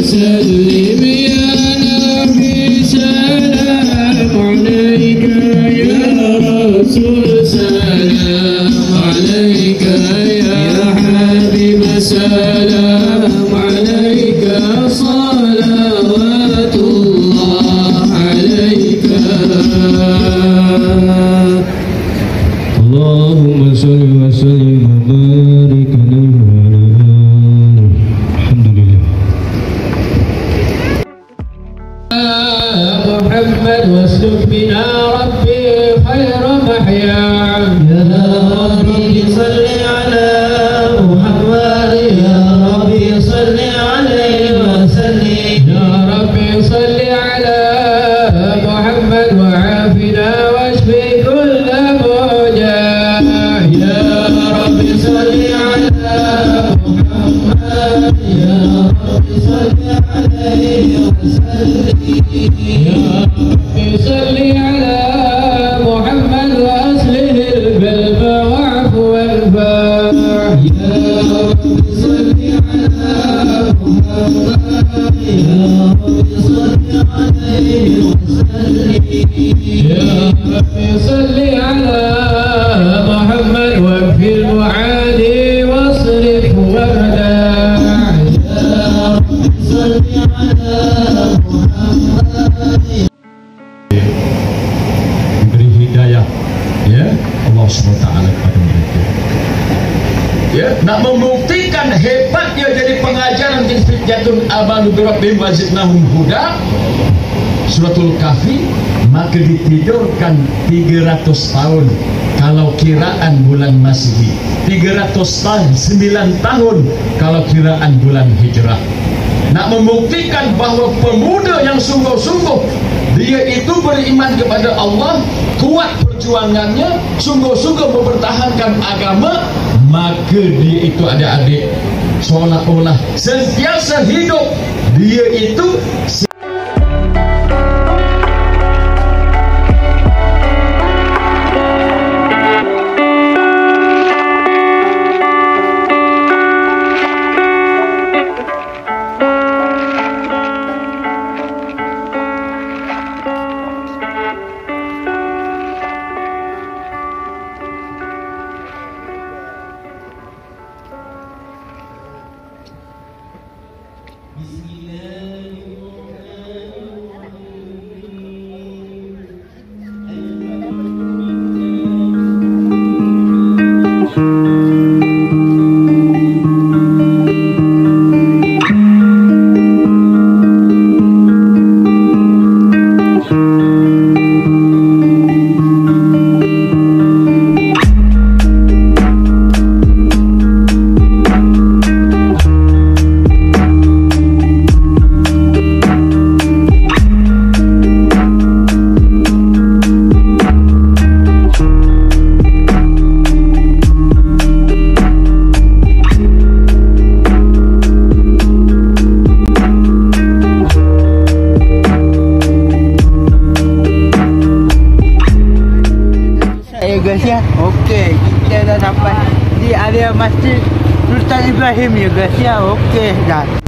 وسلم يا نبي سلام عليك يا رسول سلام عليك يا حبيب سلام عليك صلوات الله عليك اللهم صل وسلم وبارك عليه وعلى آله الحمد لله محمد واسلك بنا ربي خير محيا يا ربي صل على محمد يا ربي صل عليه وسلم يا ربي صل على محمد وعافنا واشفي كل موجع يا ربي صل على محمد يا ربي صل عليه وسلم يا ربي صل على محمد وأصلح القلب وعفو الباع يا ربي صل على محمد يا ربي صل عليه وسلم يا ربي صل على محمد واكفي المعادي واصرف ورداع يا ربي صل على محمد diberi hidayah ya Allah SWT kepada mereka ya, nak membuktikan hebatnya jadi pengajaran Fitjatun amanu birabbihim wa zidnahum huda suratul kahfi, maka ditidurkan 300 tahun kalau kiraan bulan Masihi, 300 tahun 9 tahun kalau kiraan bulan Hijrah. Nak membuktikan bahawa pemuda yang sungguh-sungguh dia itu beriman kepada Allah, kuat perjuangannya, sungguh-sungguh mempertahankan agama, maka dia itu adik-adik seolah-olah sentiasa hidup dia itu guys ya. Okey, kita dah sampai di area Masjid Sultan Ibrahim ya guys ya. Okey dah.